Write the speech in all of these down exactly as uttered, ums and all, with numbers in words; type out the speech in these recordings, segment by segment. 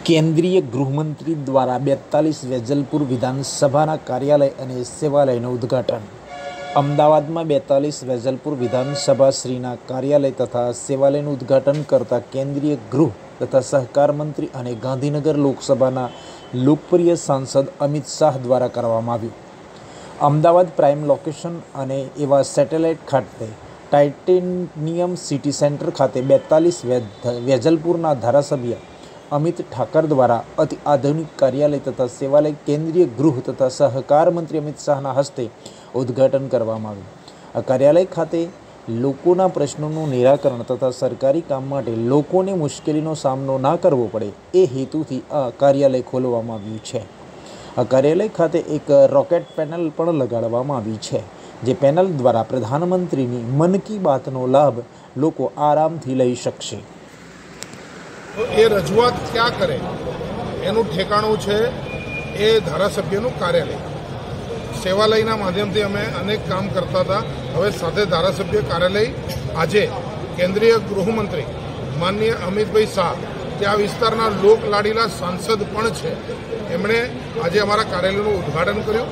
કેન્દ્રીય ગૃહમંત્રી દ્વારા બેતાલીસ વેજલપુર વિધાનસભાના કાર્યાલય અને સેવાલયનું ઉદ્ઘાટન. અમદાવાદમાં બેતાલીસ વેજલપુર વિધાનસભાશ્રીના કાર્યાલય તથા સેવાલયનું ઉદ્ઘાટન કરતા કેન્દ્રીય ગૃહ તથા સહકાર મંત્રી અને ગાંધીનગર લોકસભાના લોકપ્રિય સાંસદ અમિત શાહ દ્વારા કરવામાં આવ્યું. અમદાવાદ પ્રાઇમ લોકેશન અને એવા સેટેલાઇટ ખાતે ટાઇટેનિયમ સિટી સેન્ટર ખાતે બેતાલીસ વેજલપુરના ધારાસભ્ય અમિત ઠાકર દ્વારા અતિ આધુનિક કાર્યાલય તથા સેવાલય કેન્દ્રીય ગૃહ તથા સહકાર મંત્રી અમિત શાહના હસ્તે ઉદ્ઘાટન કરવામાં આવ્યું. આ કાર્યાલય ખાતે લોકોના પ્રશ્નોનું નિરાકરણ તથા સરકારી કામ માટે લોકોને મુશ્કેલીનો સામનો ના કરવો પડે એ હેતુથી આ કાર્યાલય ખોલવામાં આવ્યું છે. આ કાર્યાલય ખાતે એક રોકેટ પેનલ પણ લગાડવામાં આવી છે, જે પેનલ દ્વારા પ્રધાનમંત્રીની મન કી બાતનો લાભ લોકો આરામથી લઈ શકશે. તો એ રજૂઆત ક્યાં કરે એનું ઠેકાણું છે એ ધારાસભ્યનું કાર્યાલય. સેવાલયના માધ્યમથી અમે અનેક કામ કરતા હતા. હવે સાથે ધારાસભ્ય કાર્યાલય આજે કેન્દ્રીય ગૃહમંત્રી માનનીય અમિતભાઈ શાહ, જે આ વિસ્તારના લોકલાડીલા સાંસદ પણ છે, એમણે આજે અમારા કાર્યાલયનું ઉદ્ઘાટન કર્યું.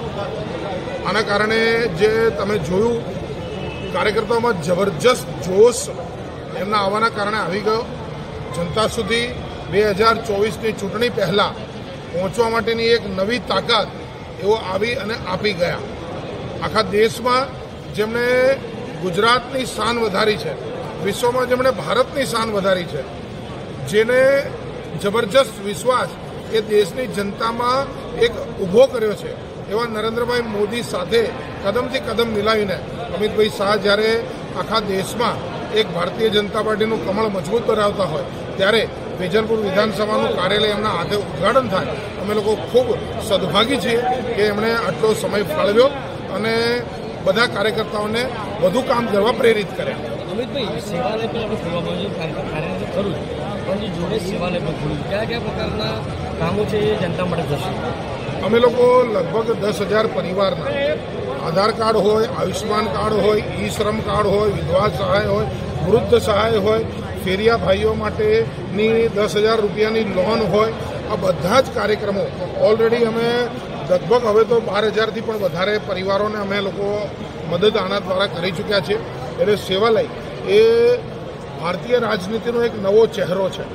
આના કારણે જે તમે જોયું, કાર્યકર્તાઓમાં જબરજસ્ત જોશ એમના આવવાના કારણે આવી ગયો. જનતા સુધી બે હજાર ચોવીસની ચૂંટણી પહેલાં પહોંચવા માટેની એક નવી તાકાત એવો આવી અને આપી ગયા. આખા દેશમાં જેમણે ગુજરાતની શાન વધારી છે, વિશ્વમાં જેમણે ભારતની શાન વધારી છે, જેને જબરજસ્ત વિશ્વાસ એ દેશની જનતામાં એક ઊભો કર્યો છે, એવા નરેન્દ્રભાઈ મોદી સાથે કદમથી કદમ મિલાવીને અમિતભાઈ શાહ જ્યારે આખા દેશમાં એક ભારતીય જનતા પાર્ટીનું કમળ મજબૂત બનાવતા હોય ત્યારે વેજલપુર વિધાનસભાનું કાર્યાલય એમના હાથે ઉદ્ઘાટન થાય. અમે લોકો ખૂબ સદભાગી છીએ કે એમણે આટલો સમય ફાળવ્યો અને બધા કાર્યકર્તાઓને વધુ કામ કરવા પ્રેરિત કર્યા. અમિતભાઈ, સેવાલય પણ આપણે ખોલવામાં આવ્યું, કાર્યાલય ખરું પણ જોડે સેવાલય પણ ખોલ્યું, કયા કયા પ્રકારના કામો છે એ જનતા માટે થશે? અમે લોકો લગભગ દસ હજાર પરિવારના આધાર કાર્ડ હોય, આયુષ્યમાન કાર્ડ હોય, ઈ શ્રમ કાર્ડ હોય, વિધવા સહાય હોય, વૃદ્ધ સહાય હોય, ફેરિયા ભાઈઓ માટેની દસ હજાર રૂપિયાની લોન હોય, આ બધા જ કાર્યક્રમો ઓલરેડી અમે લગભગ હવે તો બાર હજારથી પણ વધારે પરિવારોને અમે લોકો મદદ આના દ્વારા કરી ચૂક્યા છે. એટલે સેવાલય એ ભારતીય રાજનીતિનો એક નવો ચહેરો છે.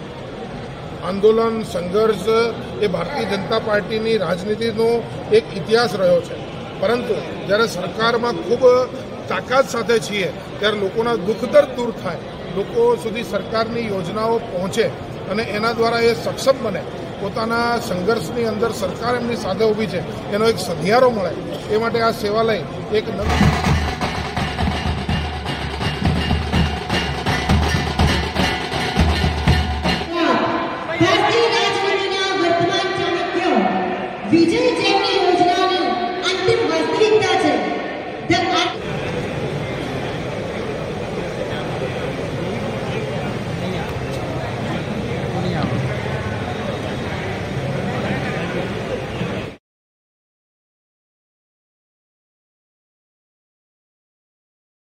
આંદોલન, સંઘર્ષ એ ભારતીય જનતા પાર્ટીની રાજનીતિનો એક ઇતિહાસ રહ્યો છે. પરંતુ જ્યારે સરકારમાં ખૂબ તાકાત સાથે છીએ ત્યારે લોકોના દુઃખ દર્દ દૂર થાય, લોકો સુધી સરકારની યોજનાઓ પહોંચે અને એના દ્વારા એ સક્ષમ બને, પોતાના સંઘર્ષની અંદર સરકાર એમની સાથે ઊભી છે એનો એક સધિયારો મળે, એ માટે આ સેવાલય એક નવી વિજય